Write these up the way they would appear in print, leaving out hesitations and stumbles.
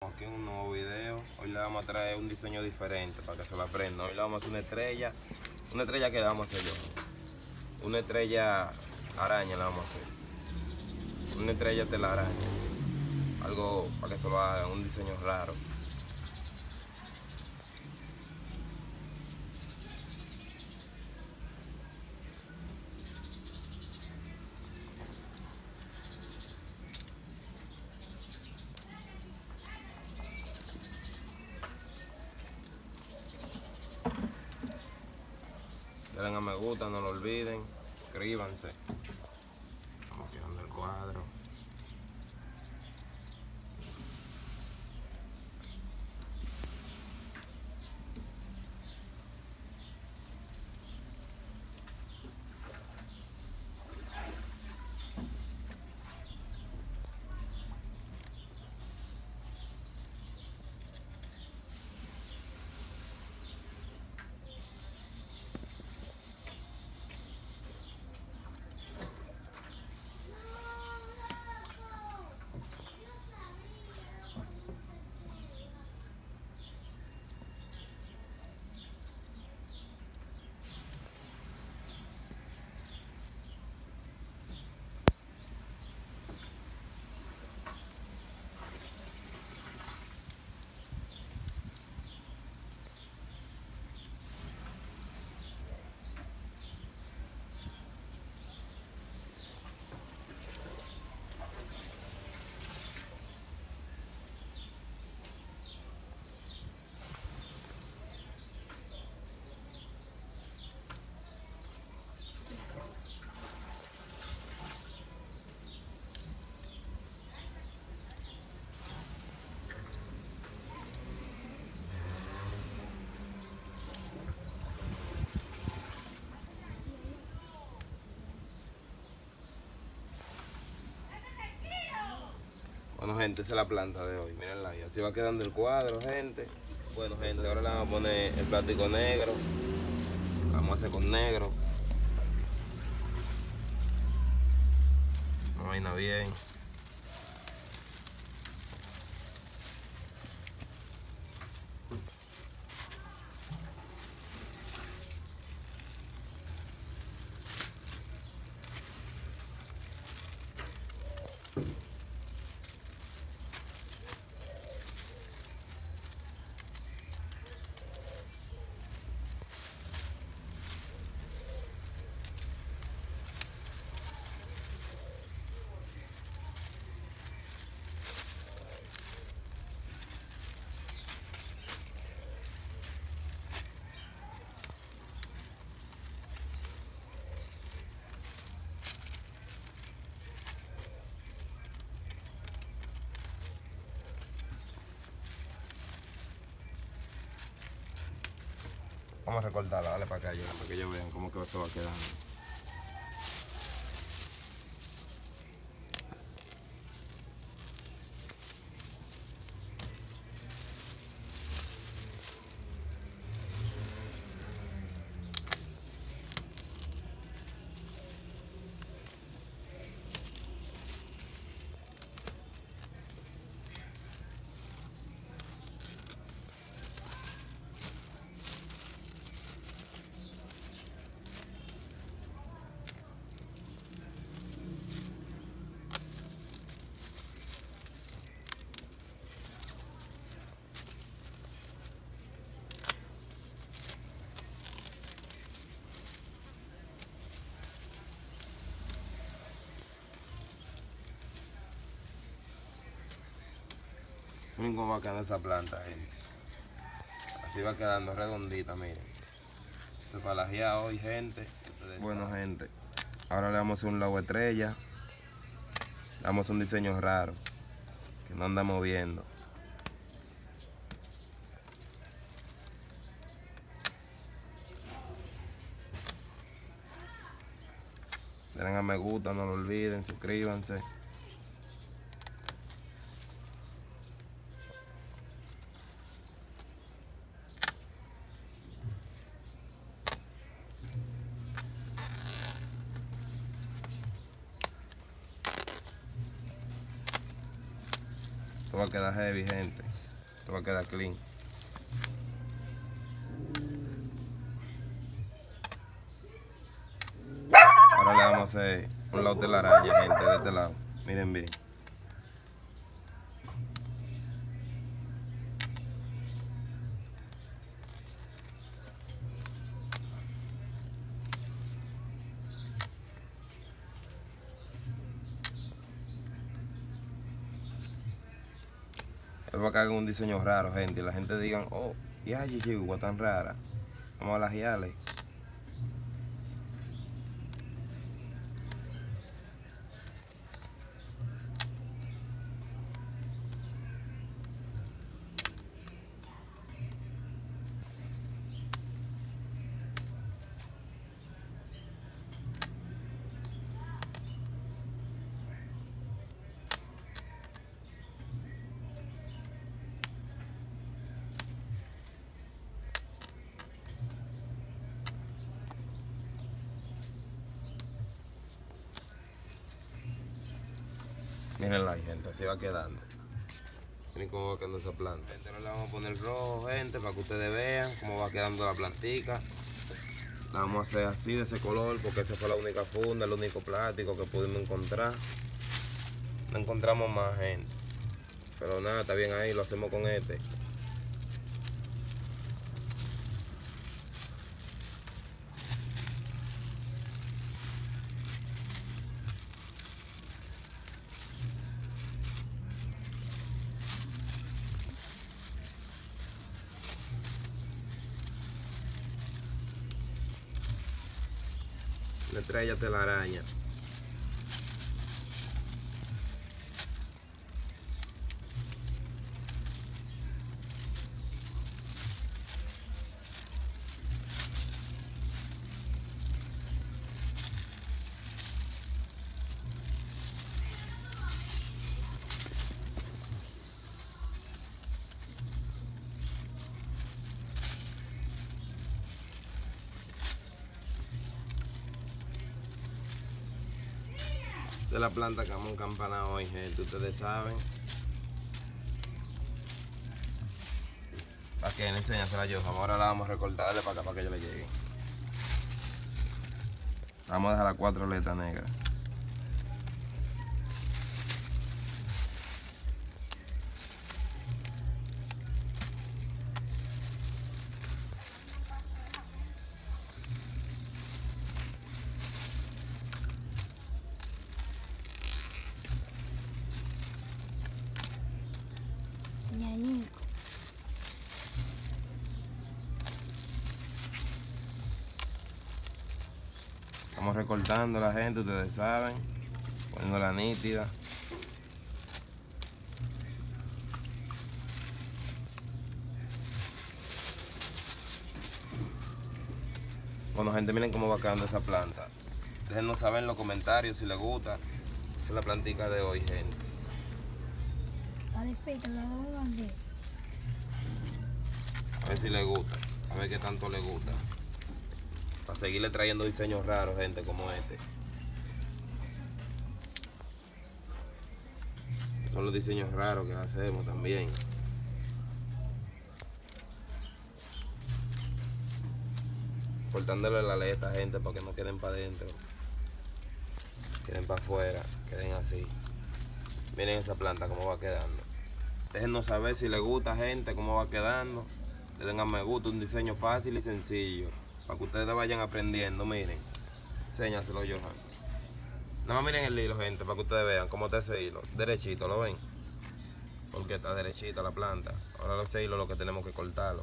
estamos aquí en un nuevo video. Hoy le vamos a traer un diseño diferente para que se lo aprenda. Hoy le vamos a hacer una estrella que le vamos a hacer yo. Una estrella araña le vamos a hacer. Una estrella telaraña. Algo para que se lo haga, un diseño raro. Denle a me gusta, no lo olviden, suscríbanse. Estamos tirando el cuadro. Bueno, gente, esa es la planta de hoy, mírenla ahí. Así va quedando el cuadro, gente. Bueno, gente, ahora le vamos a poner el plástico negro. Lo vamos a hacer con negro. Una vaina bien. Vamos a recortarla, dale para acá ya, para que ellos vean cómo que eso va quedando. Miren cómo va quedando esa planta, gente. Así va quedando redondita, miren. Se palajea hoy, gente. Bueno, gente, ahora le vamos a hacer un logo estrella. Le vamos a hacer un diseño raro, que no anda moviendo. Denle a me gusta, no lo olviden, suscríbanse. Esto va a quedar heavy, gente. Esto va a quedar clean. Ahora le vamos a hacer un lado de la araña, gente, de este lado. Miren bien. Él va a caer en un diseño raro, gente. Y la gente digan, oh, y ay, chihuahua tan rara. Vamos a lajearle. Mírenla ahí, gente, así va quedando. Miren cómo va quedando esa planta. Gente, ahora le vamos a poner rojo, gente, para que ustedes vean cómo va quedando la plantica. La vamos a hacer así, de ese color, porque esa fue la única funda, el único plástico que pudimos encontrar. No encontramos más, gente. Pero nada, está bien ahí, lo hacemos con este. Una estrella telaraña. De la planta que vamos a campanar hoy, gente, ustedes saben. Para que le enseñársela yo, ahora la vamos a recortarle para acá para que yo le llegue. Vamos a dejar las 4 letras negras. Estamos recortando la gente, ustedes saben, poniéndola nítida. Bueno, gente, miren cómo va quedando esa planta. Déjenos saber en los comentarios si les gusta. Esa es la plantica de hoy, gente. A ver si les gusta, a ver qué tanto les gusta. Para seguirle trayendo diseños raros, gente, como este. Son los diseños raros que hacemos también. Cortándole la aleta, gente, para que no queden para adentro. Queden para afuera, queden así. Miren esa planta cómo va quedando. Déjenos saber si les gusta, gente, cómo va quedando. Denle a me gusta, un diseño fácil y sencillo. Para que ustedes vayan aprendiendo, miren. Enséñaselo, Johan. Nada más miren el hilo, gente, para que ustedes vean cómo está ese hilo. Derechito, ¿lo ven? Porque está derechita la planta. Ahora ese hilo lo que tenemos que cortarlo.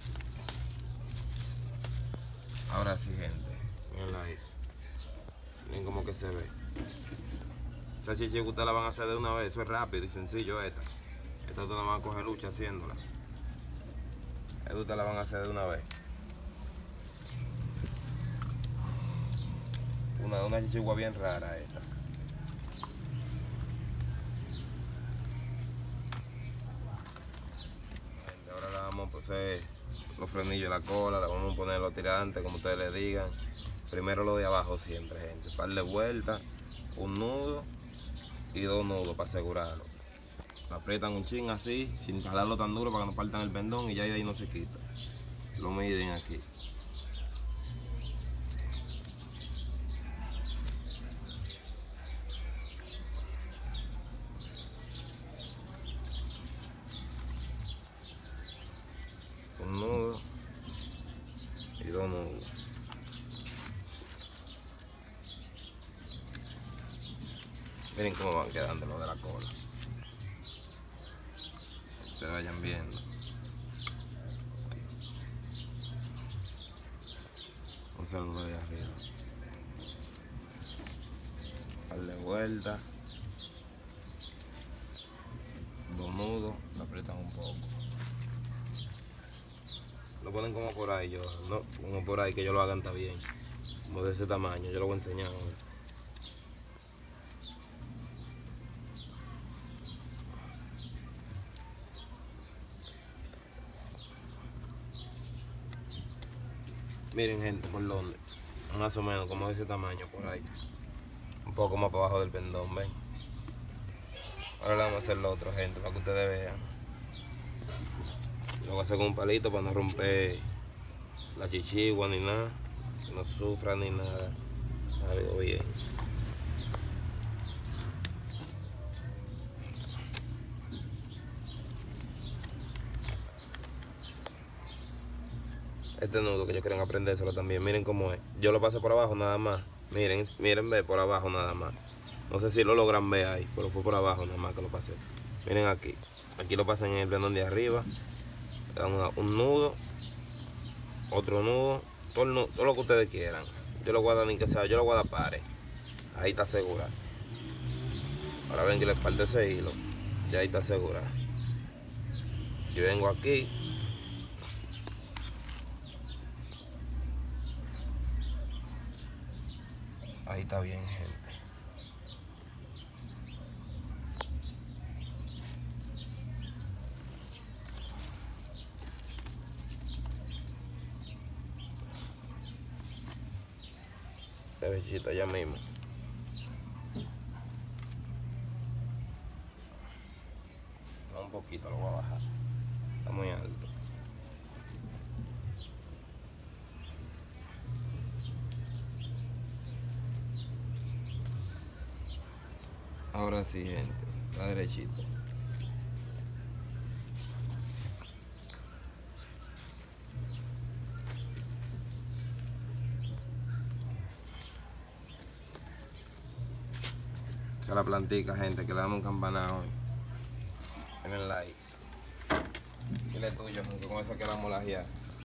Ahora sí, gente. Mirenla ahí. Miren cómo que se ve. Esa chichi que ustedes la van a hacer de una vez. Eso es rápido y sencillo esta. Esta ustedes la van a coger lucha haciéndola. Esta ustedes la van a hacer de una vez. Una chichigua bien rara esta. Ahora la vamos a poner los frenillos de la cola, le vamos a poner los tirantes como ustedes le digan. Primero lo de abajo siempre, gente. Par de vueltas, un nudo y 2 nudos para asegurarlo. Lo aprietan un chin así, sin jalarlo tan duro para que no partan el pendón y ya de ahí no se quita. Lo miden aquí. Un nudo y 2 nudos. Miren cómo van quedando los de la cola. Ustedes vayan viendo. Un saludo de arriba. Darle vuelta. 2 nudos, lo aprietan un poco. Lo ponen como por ahí, yo, no, como por ahí que ellos lo hagan está bien. Como de ese tamaño, yo lo voy a enseñar ahora. Miren gente, por donde, más o menos como de ese tamaño por ahí. Un poco más para abajo del pendón, ven. Ahora le vamos a hacer lo otro, gente, para que ustedes vean. Lo voy a hacer con un palito para no romper la chichigua ni nada. Que no sufra ni nada. Algo bien. Este nudo que ellos quieren aprendérselo también, miren cómo es. Yo lo pasé por abajo nada más. Miren, ve por abajo nada más. No sé si lo logran ver ahí, pero fue por abajo nada más que lo pasé. Miren aquí. Aquí lo pasan en el pendón de arriba. Le dan un nudo, otro nudo, todo lo que ustedes quieran. Yo lo voy a dar ni que sea, yo lo voy a dar pares. Ahí está segura. Ahora ven que le parte ese hilo. Ya ahí está segura. Y vengo aquí. Ahí está bien, gente. Derechito, ya mismo. No, un poquito lo voy a bajar. Está muy alto. Ahora sí, gente. Está derechito. Esa es la plantica, gente, que le damos un campanado hoy. En el like. Dile tuyo, que con eso quedamos la guía.